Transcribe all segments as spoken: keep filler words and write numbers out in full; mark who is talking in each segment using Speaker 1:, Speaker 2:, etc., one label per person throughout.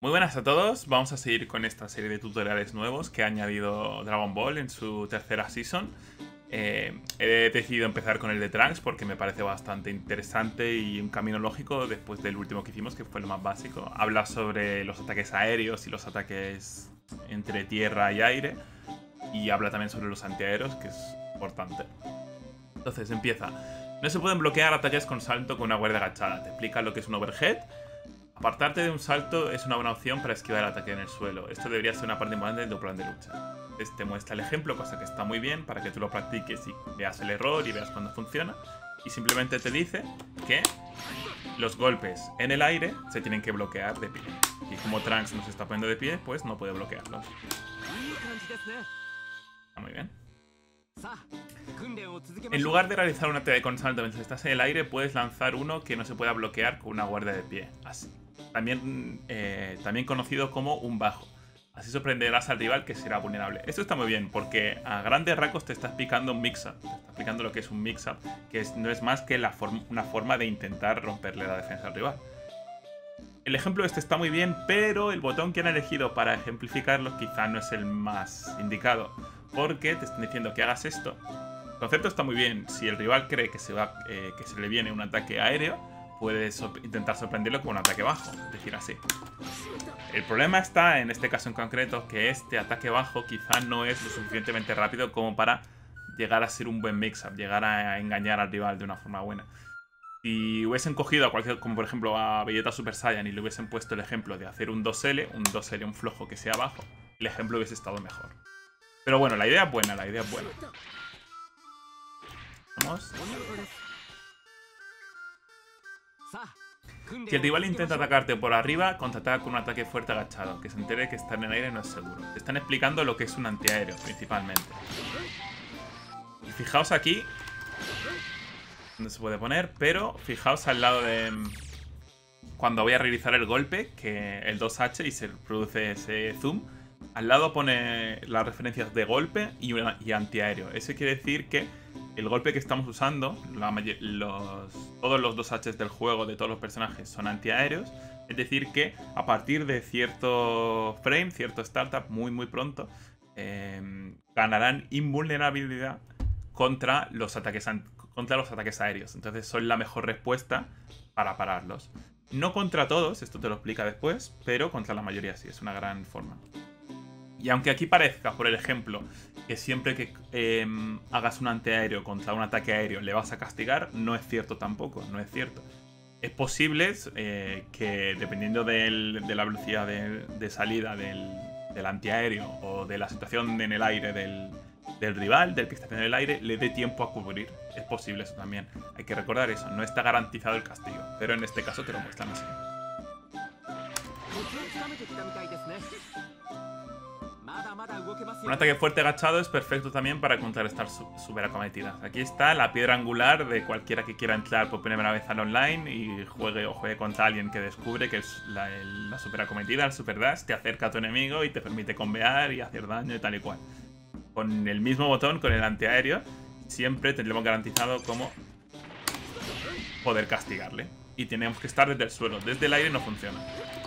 Speaker 1: Muy buenas a todos, vamos a seguir con esta serie de tutoriales nuevos que ha añadido Dragon Ball en su tercera season. Eh, he decidido empezar con el de Trunks porque me parece bastante interesante y un camino lógico después del último que hicimos, que fue lo más básico. Habla sobre los ataques aéreos y los ataques entre tierra y aire, y habla también sobre los antiaéreos, que es importante. Entonces empieza. No se pueden bloquear ataques con salto con una guardia agachada. Te explica lo que es un overhead. Apartarte de un salto es una buena opción para esquivar el ataque en el suelo. Esto debería ser una parte importante de tu plan de lucha. Entonces te muestra el ejemplo, cosa que está muy bien para que tú lo practiques y veas el error y veas cuándo funciona. Y simplemente te dice que los golpes en el aire se tienen que bloquear de pie. Y como Trunks no se está poniendo de pie, pues no puede bloquearlos. Está muy bien. En lugar de realizar un ataque con salto mientras estás en el aire, puedes lanzar uno que no se pueda bloquear con una guardia de pie. Así. También, eh, también conocido como un bajo. Así sorprenderás al rival que será vulnerable. Esto está muy bien porque a grandes rasgos te está explicando un mix-up. Te está explicando lo que es un mix-up, que es, no es más que la form una forma de intentar romperle la defensa al rival. El ejemplo este está muy bien, pero el botón que han elegido para ejemplificarlo quizá no es el más indicado. Porque te están diciendo que hagas esto. El concepto está muy bien. Si el rival cree que se, va, eh, que se le viene un ataque aéreo, puedes so intentar sorprenderlo con un ataque bajo. Es decir, así. El problema está, en este caso en concreto, que este ataque bajo quizá no es lo suficientemente rápido como para llegar a ser un buen mix-up, llegar a engañar al rival de una forma buena. Si hubiesen cogido a cualquier, como por ejemplo a Vegeta Super Saiyan, y le hubiesen puesto el ejemplo de hacer un dos ele, un dos ele, un flojo que sea bajo, el ejemplo hubiese estado mejor. Pero bueno, la idea es buena, la idea es buena. Vamos. Si el rival intenta atacarte por arriba, contraataca con un ataque fuerte agachado. Que se entere que estar en el aire no es seguro. Te están explicando lo que es un antiaéreo, principalmente. Y fijaos aquí donde se puede poner, pero fijaos al lado de... Cuando voy a realizar el golpe, que el dos hache y se produce ese zoom. Al lado pone las referencias de golpe y, una, y antiaéreo. Eso quiere decir que el golpe que estamos usando, la, los, todos los dos haches del juego de todos los personajes son antiaéreos. Es decir que a partir de cierto frame, cierto startup, muy muy pronto, eh, ganarán invulnerabilidad contra los, ataques, contra los ataques aéreos. Entonces son la mejor respuesta para pararlos. No contra todos, esto te lo explica después, pero contra la mayoría sí, es una gran forma. Y aunque aquí parezca, por el ejemplo, que siempre que eh, hagas un antiaéreo contra un ataque aéreo le vas a castigar, no es cierto tampoco, no es cierto. Es posible eh, que dependiendo del, de la velocidad de, de salida del, del antiaéreo o de la situación en el aire del, del rival, del que está en el aire, le dé tiempo a cubrir. Es posible eso también. Hay que recordar eso, no está garantizado el castigo, pero en este caso te lo muestran así. Un ataque fuerte agachado es perfecto también para contrarrestar super acometidas. Aquí está la piedra angular de cualquiera que quiera entrar por primera vez al online y juegue o juegue contra alguien que descubre que es la, el, la super acometida, el super dash, te acerca a tu enemigo y te permite convear y hacer daño y tal y cual. Con el mismo botón, con el antiaéreo, siempre tendremos garantizado cómo poder castigarle. Y tenemos que estar desde el suelo, desde el aire no funciona.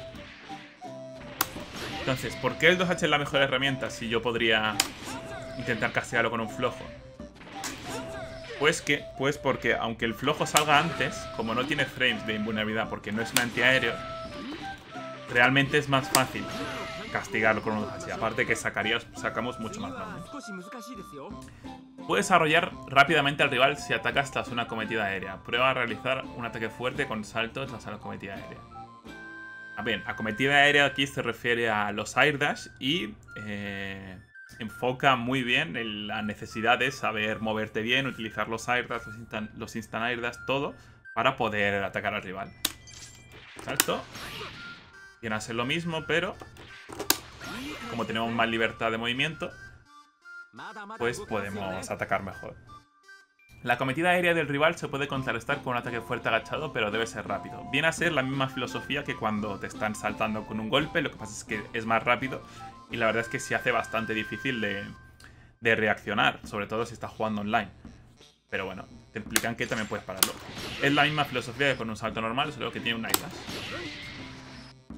Speaker 1: Entonces, ¿por qué el dos hache es la mejor herramienta si yo podría intentar castigarlo con un flojo? Pues que, pues porque aunque el flojo salga antes, como no tiene frames de invulnerabilidad porque no es un antiaéreo, realmente es más fácil castigarlo con un dos hache. Aparte que sacarías, sacamos mucho más daño. Puedes arrollar rápidamente al rival si atacas tras una acometida aérea. Prueba a realizar un ataque fuerte con saltos tras una acometida aérea. Bien, acometida aérea aquí se refiere a los air dash y eh, enfoca muy bien en la necesidad de saber moverte bien, utilizar los air dash, los instant, los instant air dash, todo para poder atacar al rival. Salto. Viene a ser lo mismo, pero como tenemos más libertad de movimiento, pues podemos atacar mejor. La acometida aérea del rival se puede contrarrestar con un ataque fuerte agachado, pero debe ser rápido. Viene a ser la misma filosofía que cuando te están saltando con un golpe, lo que pasa es que es más rápido y la verdad es que se hace bastante difícil de, de reaccionar, sobre todo si estás jugando online. Pero bueno, te explican que también puedes pararlo. Es la misma filosofía que con un salto normal, solo que tiene un air dash.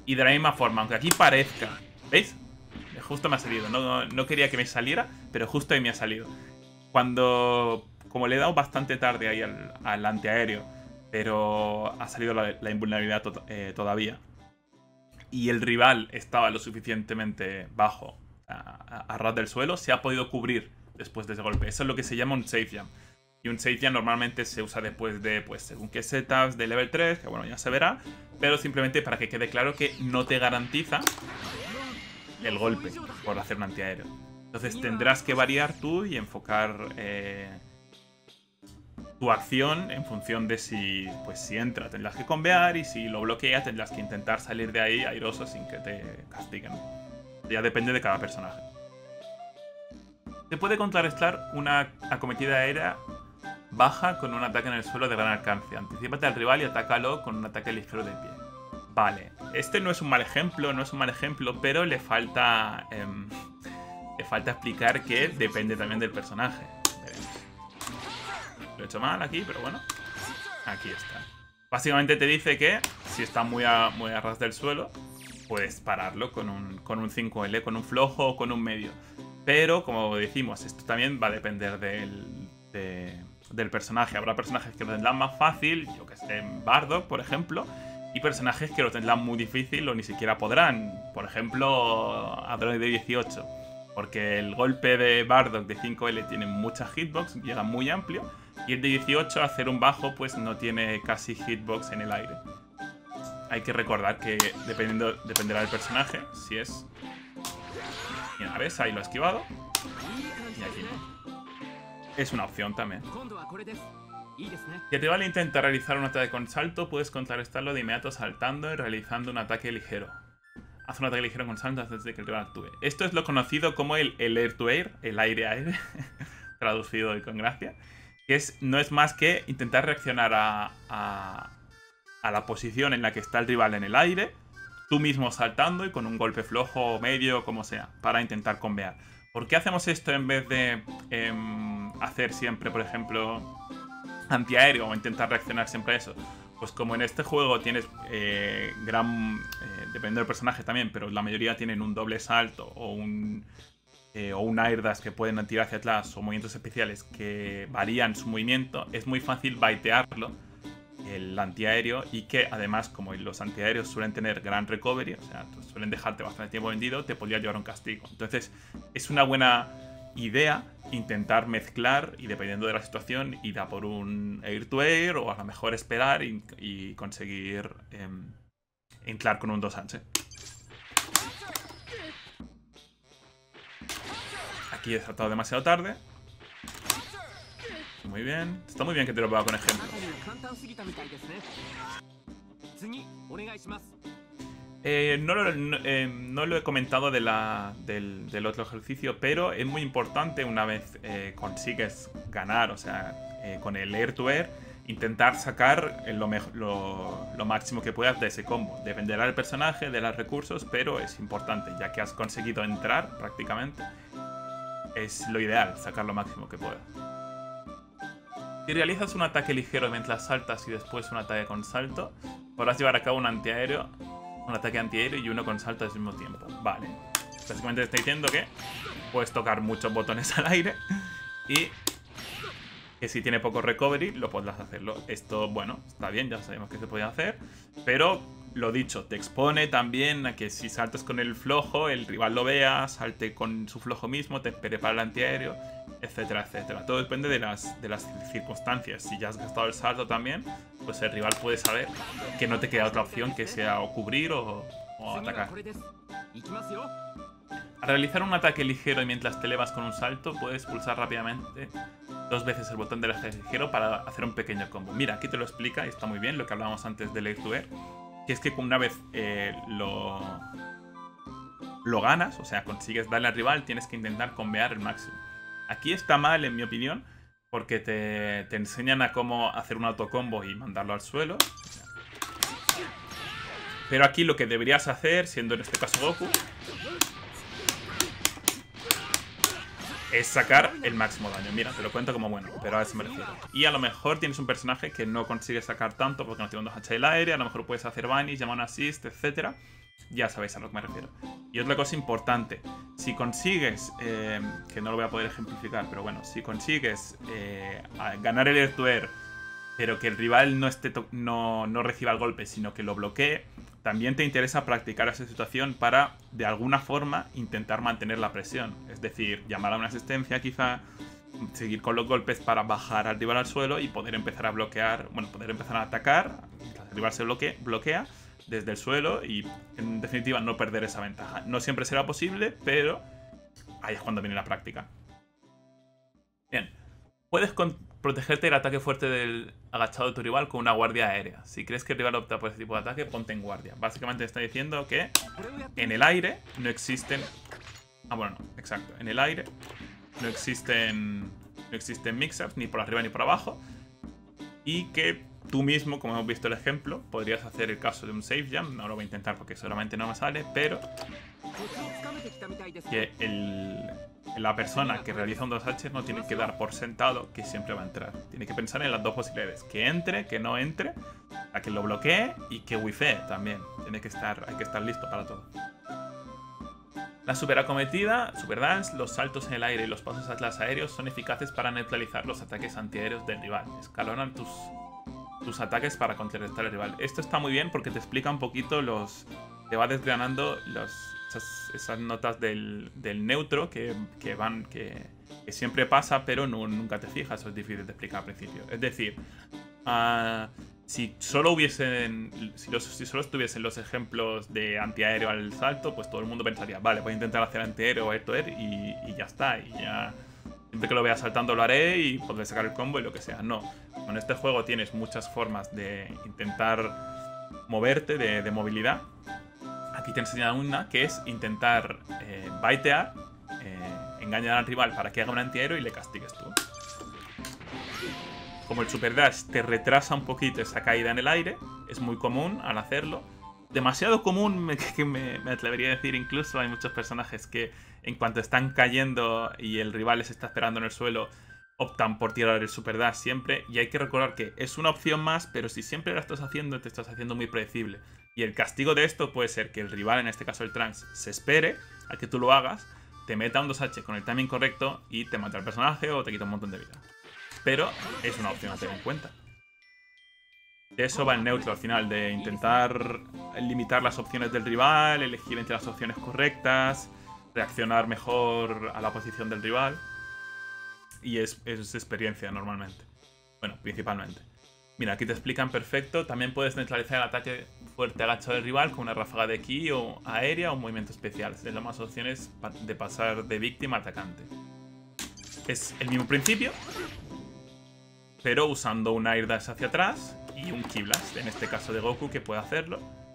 Speaker 1: Y de la misma forma, aunque aquí parezca... ¿Veis? Justo me ha salido. No, no quería que me saliera, pero justo ahí me ha salido. Cuando... Como le he dado bastante tarde ahí al, al antiaéreo, pero ha salido la, la invulnerabilidad to eh, todavía. Y el rival estaba lo suficientemente bajo a, a, a ras del suelo, se ha podido cubrir después de ese golpe. Eso es lo que se llama un safe jam. Y un safe jam normalmente se usa después de, pues, según qué setups de level tres, que bueno, ya se verá. Pero simplemente para que quede claro que no te garantiza el golpe por hacer un antiaéreo. Entonces tendrás que variar tú y enfocar eh, tu acción en función de si, pues, si entra tendrás que convear y si lo bloquea tendrás que intentar salir de ahí airoso sin que te castiguen. Ya depende de cada personaje. Se puede contrarrestar una acometida aérea baja con un ataque en el suelo de gran alcance. Anticípate al rival y atácalo con un ataque ligero de pie. Vale, este no es un mal ejemplo, no es un mal ejemplo, pero le falta... Eh, le falta explicar que depende también del personaje. Veremos. Lo he hecho mal aquí, pero bueno. Aquí está. Básicamente te dice que si está muy a, muy a ras del suelo, puedes pararlo con un, con un cinco L, con un flojo o con un medio. Pero, como decimos, esto también va a depender del, de, del personaje. Habrá personajes que lo tendrán más fácil, yo que sé, en Bardock, por ejemplo, y personajes que lo tendrán muy difícil o ni siquiera podrán. Por ejemplo, Android dieciocho. Porque el golpe de Bardock de cinco L tiene muchas hitbox, llega muy amplio. Y el de dieciocho, hacer un bajo, pues no tiene casi hitbox en el aire. Hay que recordar que dependiendo, dependerá del personaje, si es... Mira, ¿ves? Ahí lo he esquivado. Y aquí no. Es una opción también. Si el rival intenta realizar un ataque con salto, puedes contrarrestarlo de inmediato saltando y realizando un ataque ligero. Haz un ataque ligero con salto antes de que el rival actúe. Esto es lo conocido como el, el air to air, el aire a aire, traducido y con gracia. Que es, no es más que intentar reaccionar a, a, a la posición en la que está el rival en el aire, tú mismo saltando y con un golpe flojo, medio, como sea, para intentar convear. ¿Por qué hacemos esto en vez de eh, hacer siempre, por ejemplo, antiaéreo o intentar reaccionar siempre a eso? Pues como en este juego tienes eh, gran... Eh, depende del personaje también, pero la mayoría tienen un doble salto o un, eh, o un air dash que pueden tirar hacia atrás o movimientos especiales que varían su movimiento, es muy fácil baitearlo, el antiaéreo, y que además, como los antiaéreos suelen tener gran recovery, o sea, suelen dejarte bastante tiempo vendido, te podría llevar un castigo. Entonces, es una buena idea intentar mezclar y dependiendo de la situación ir a por un air to air o a lo mejor esperar y, y conseguir eh, entrar con un dos H. Aquí he saltado demasiado tarde. Muy bien. Está muy bien que te lo ponga con ejemplo. Eh, no, lo, no, eh, no lo he comentado de la, del, del otro ejercicio, pero es muy importante una vez eh, consigues ganar, o sea, eh, con el air to air, intentar sacar lo, lo, lo máximo que puedas de ese combo. Dependerá del personaje, de los recursos, pero es importante, ya que has conseguido entrar prácticamente. Es lo ideal, sacar lo máximo que puedas. Si realizas un ataque ligero mientras saltas y después un ataque con salto, podrás llevar a cabo un antiaéreo. Un ataque antiaéreo y uno con salto al mismo tiempo. Vale. Básicamente te está diciendo que puedes tocar muchos botones al aire y que si tiene poco recovery lo podrás hacerlo. Esto, bueno, está bien, ya sabemos que se puede hacer, pero lo dicho, te expone también a que si saltas con el flojo, el rival lo vea, salte con su flojo mismo, te espere para el antiaéreo, etcétera, etcétera. Todo depende de las, de las circunstancias. Si ya has gastado el salto también, pues el rival puede saber que no te queda otra opción que sea o cubrir o, o atacar. Al realizar un ataque ligero y mientras te elevas con un salto, puedes pulsar rápidamente dos veces el botón del ataque ligero para hacer un pequeño combo. Mira, aquí te lo explica y está muy bien lo que hablábamos antes del air to air, que es que una vez eh, lo, lo ganas, o sea, consigues darle al rival, tienes que intentar combear el máximo. Aquí está mal, en mi opinión, porque te, te enseñan a cómo hacer un autocombo y mandarlo al suelo. Pero aquí lo que deberías hacer, siendo en este caso Goku, es sacar el máximo daño. Mira, te lo cuento como bueno, pero a eso me refiero. Y a lo mejor tienes un personaje que no consigue sacar tanto porque no tiene un dos H del aire, a lo mejor puedes hacer vanish, llamar un assist, etcétera. Ya sabéis a lo que me refiero. Y otra cosa importante, si consigues, eh, que no lo voy a poder ejemplificar, pero bueno, si consigues eh, ganar el Air to Air, pero que el rival no, esté no, no reciba el golpe, sino que lo bloquee, también te interesa practicar esa situación para, de alguna forma, intentar mantener la presión. Es decir, llamar a una asistencia quizá, seguir con los golpes para bajar al rival al suelo y poder empezar a bloquear, bueno, poder empezar a atacar, el rival se bloque, bloquea desde el suelo y, en definitiva, no perder esa ventaja. No siempre será posible, pero ahí es cuando viene la práctica. Bien. Puedes protegerte del ataque fuerte del agachado de tu rival con una guardia aérea. Si crees que el rival opta por ese tipo de ataque, ponte en guardia. Básicamente está diciendo que en el aire no existen... Ah, bueno, no, exacto. En el aire no existen, no existen mix-ups ni por arriba ni por abajo. Y que tú mismo, como hemos visto el ejemplo, podrías hacer el caso de un safe jump. No lo voy a intentar porque seguramente no me sale, pero que el... la persona que realiza un dos hache no tiene que dar por sentado que siempre va a entrar. Tiene que pensar en las dos posibilidades. Que entre, que no entre, a que lo bloquee y que wifee también. Tiene que estar, hay que estar listo para todo. La super acometida, super dance, los saltos en el aire y los pasos atlas aéreos son eficaces para neutralizar los ataques antiaéreos del rival. Escalonan tus, tus ataques para contrarrestar al rival. Esto está muy bien porque te explica un poquito los... te va desgranando los... Esas, esas notas del, del neutro que, que van que, que siempre pasa, pero no, nunca te fijas. Eso es difícil de explicar al principio. Es decir, uh, si solo hubiesen si, los, si solo estuviesen los ejemplos de antiaéreo al salto, pues todo el mundo pensaría, vale, voy a intentar hacer antiaéreo o air to air y, y ya está. Y ya siempre que lo vea saltando lo haré y podré sacar el combo y lo que sea. No, con este juego tienes muchas formas de intentar moverte, de, de movilidad. Aquí te enseñan una que es intentar eh, baitear, eh, engañar al rival para que haga un antiaéreo y le castigues tú. Como el Super Dash te retrasa un poquito esa caída en el aire, es muy común al hacerlo. Demasiado común, me, que me, me atrevería a decir incluso. Hay muchos personajes que en cuanto están cayendo y el rival les está esperando en el suelo, optan por tirar el Super Dash siempre. Y hay que recordar que es una opción más, pero si siempre la estás haciendo, te estás haciendo muy predecible. Y el castigo de esto puede ser que el rival, en este caso el Trunks, se espere a que tú lo hagas, te meta un dos hache con el timing correcto y te mata al personaje o te quita un montón de vida. Pero es una opción a tener en cuenta. De eso va el neutro al final, de intentar limitar las opciones del rival, elegir entre las opciones correctas, reaccionar mejor a la posición del rival. Y es, es experiencia normalmente. Bueno, principalmente. Mira, aquí te explican perfecto. También puedes neutralizar el ataque fuerte agachado del rival con una ráfaga de ki o aérea o un movimiento especial. Es las más opciones de pasar de víctima a atacante. Es el mismo principio, pero usando un air dash hacia atrás y un ki blast, en este caso de Goku, que puede hacerlo.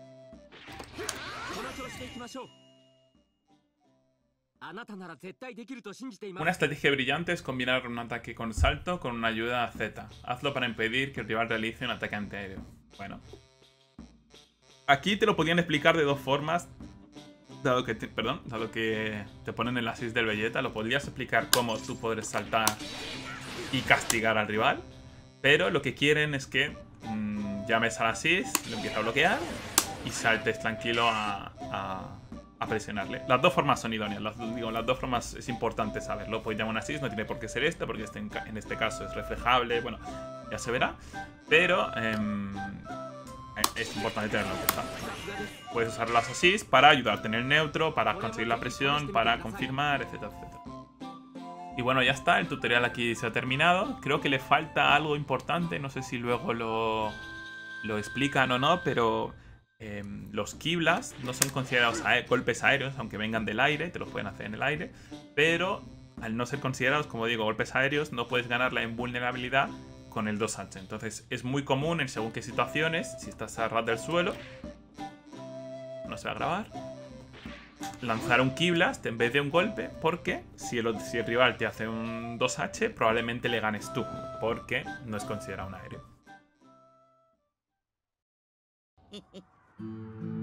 Speaker 1: Una estrategia brillante es combinar un ataque con salto con una ayuda Z. Hazlo para impedir que el rival realice un ataque antiaéreo. Bueno. Aquí te lo podían explicar de dos formas. Dado que te, perdón, dado que te ponen el assist del Vegeta, lo podrías explicar cómo tú podrías saltar y castigar al rival. Pero lo que quieren es que mmm, llames al assist, lo empieces a bloquear y saltes tranquilo a... a a presionarle. Las dos formas son idóneas, las, digo, las dos formas es importante saberlo. Puedes llamar un assist, no tiene por qué ser este, porque este en, en este caso es reflejable, bueno, ya se verá. Pero eh, es importante tenerlo en cuenta. Puedes usar las assists para ayudarte en el neutro, para conseguir la presión, para confirmar, etcétera, etcétera. Y bueno, ya está, el tutorial aquí se ha terminado. Creo que le falta algo importante, no sé si luego lo, lo explican o no, pero... Eh, los ki blast no son considerados aé golpes aéreos, aunque vengan del aire, te los pueden hacer en el aire, pero al no ser considerados, como digo, golpes aéreos, no puedes ganar la invulnerabilidad con el dos hache. Entonces es muy común en según qué situaciones, si estás a ras del suelo, no se va a grabar, lanzar un ki blast en vez de un golpe, porque si el, si el rival te hace un dos hache, probablemente le ganes tú, porque no es considerado un aéreo.